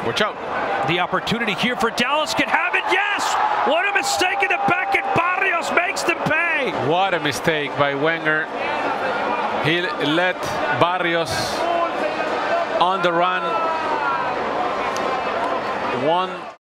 Watch out. The opportunity here for Dallas can have it. Yes! What a mistake in the back, and Barrios makes them pay. What a mistake by Wenger. He let Barrios on the run. One.